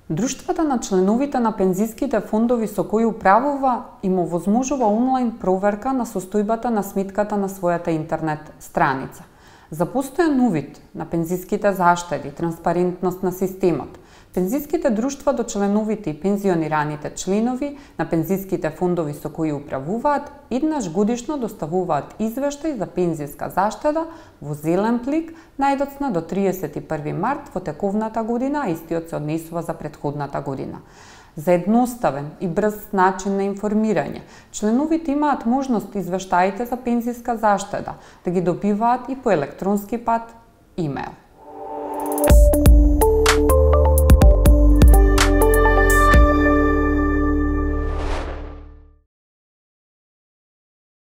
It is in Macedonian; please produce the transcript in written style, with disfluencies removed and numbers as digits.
Друштвата на членовите на пензиските фондови со кои управува им овозможува онлайн проверка на состојбата на сметката на својата интернет страница. За постојан увид на пензиските заштеди, транспарентност на системот, пензиските друштва до членовите и пензионираните членови на пензиските фондови со кои управуваат еднаш годишно доставуваат извештај за пензиска заштеда во зелен плик најдоцна до 31 март во тековната година, а истиот се однесува за претходната година. За едноставен и брз начин на информирање, членовите имаат можност извештаите за пензиска заштеда да ги добиваат и по електронски пат имейл.